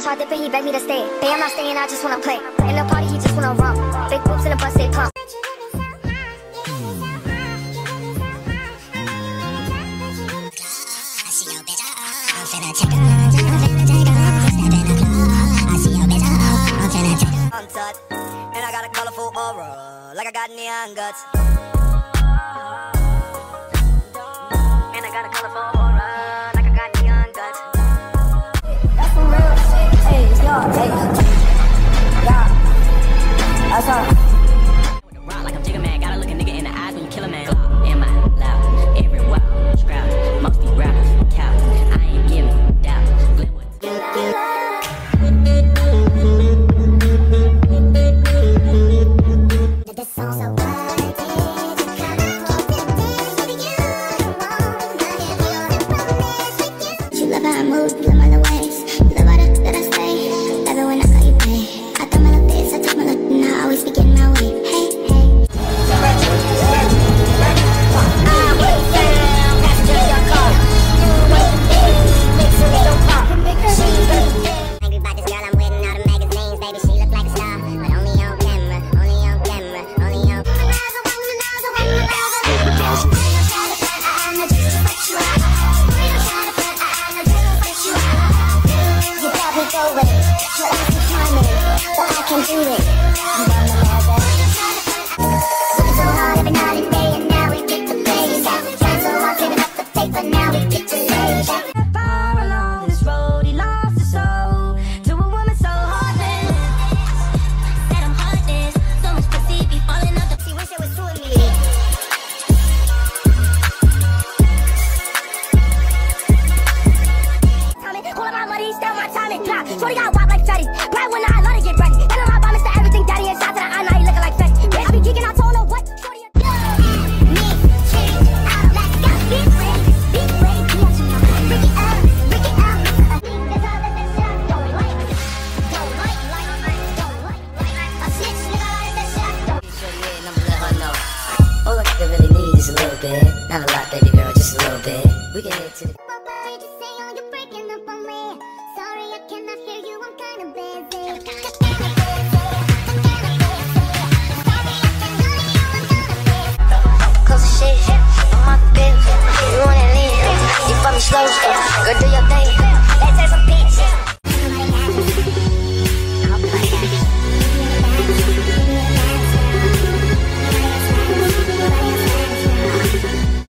pod dipping, he begged me to stay. Hey, I'm not staying, I just wanna play. In the party, he just wanna run. Big boobs in the bus, they pump. Untouched, and I got a colorful aura, like I got neon guts. And I got a colorful aura, like I got neon guts. That's some real shit. Hey, y'all, hey. Yeah. That's how. With the rock like I'm Jigga Man, gotta look a nigga in the eyes when you kill a man. Glock in my loud, every wild scrap, most these rappers cow. I ain't giving doubt. Shawty got wop like fetty. Right when I let her get ready. And I'm my promise to everything daddy and shot to the eye. Now you looking like fetty. I be geeking, I told her what. Shawty me, change out, let's go. Be brave, Ricky out. There's all that shit I don't like. A snitch, nigga, that shit I don't. Shorty in, I'ma let her know. All I could really need is a little bit. Not a lot, baby girl, just a little bit. We can head to the slow, girl, do your thing.